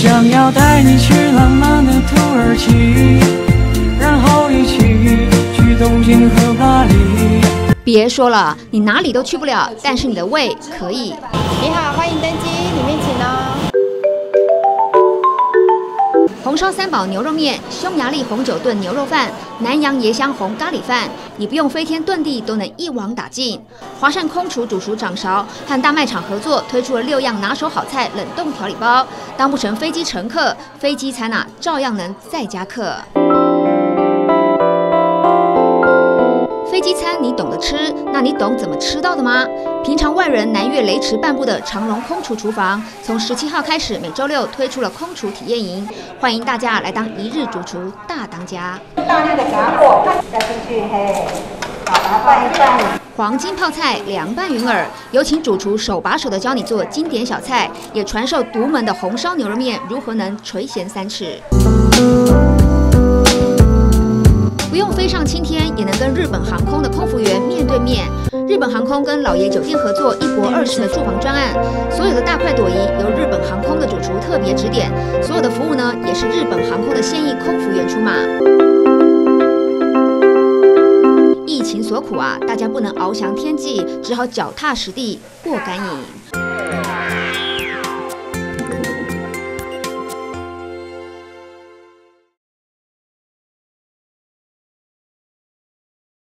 想要带你去浪漫的土耳其，然后一起去东京和巴黎。 别说了，你哪里都去不了，但是你的胃可以。 你好，欢迎登机，里面请哦。 红烧三宝牛肉面、匈牙利红酒炖牛肉饭、南洋椰香红咖喱饭，你不用飞天遁地都能一网打尽。华膳空厨主厨掌勺和大卖场合作推出了6样拿手好菜冷冻调理包，当不成飞机乘客，飞机餐照样能再加客。飞机餐你懂得吃，那你懂怎么吃到的吗？平常外人难越雷池半步的长荣空厨厨房，从17号开始，每周6推出了空厨体验营，欢迎大家来当一日主厨大当家。 大力的炸过，再进去嘿，把它拌一拌。 黄金泡菜、凉拌云耳，有请主厨手把手的教你做经典小菜，也传授独门的红烧牛肉面如何能垂涎3尺。不用飞上青天，也能跟日本航空的空服员面对面。日本航空跟老爷酒店合作1国20的住房专案，所有的大快朵颐由日本航空的主厨特别指点，所有的服务呢也是日本航空的现役空服员出马。疫情所苦啊，大家不能翱翔天际，只好脚踏实地过干瘾。